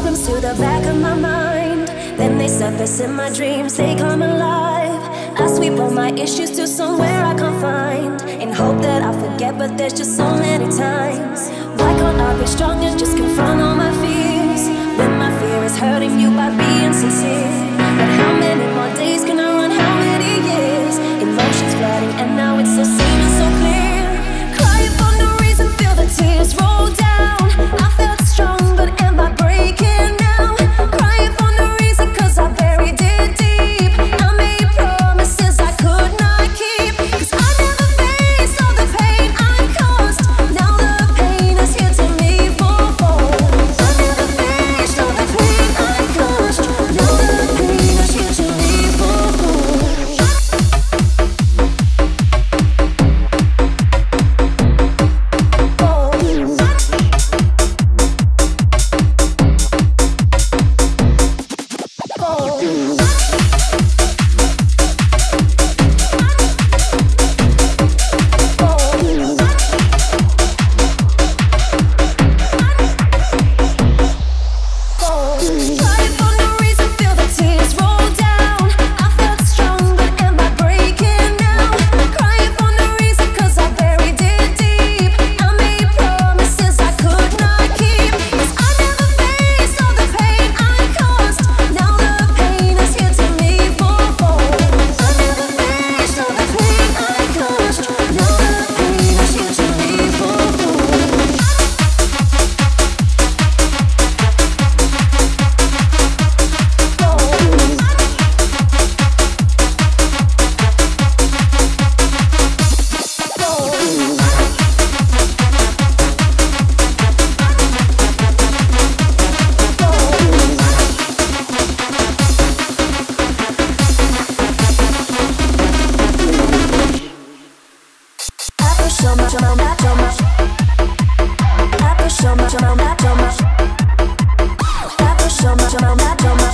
problems to the back of my mind. Then they surface in my dreams, they come alive. I sweep all my issues to somewhere I can't find, in hope that I'll forget, but there's just so many times. Why can't I be strong and just confront all my fears, when my fear is hurting you by being sincere? But how many more days can I run, how many years? Emotions flooding and now it's so seen and so clear. Crying for no reason, feel the tears roll down. I felt strong, but am I breaking now? Crying for no reason, cause I buried it deep. I made promises I could not keep, cause I never faced all the pain I've caused. Now the pain is here to me for force. I never faced all the pain I've caused. Now the pain is here to me for force. Crying for no reason, feel the tears roll down. I felt strong, but am I breaking now? Crying for no reason, cause I buried it deep. I made promises I could not keep, cause I never faced all the pain I caused. Now the pain is here to me for force. I never faced all the pain I caused. Now the pain is here to me for force. So much, not so much. I put so much, not so much. I put so much, not so much.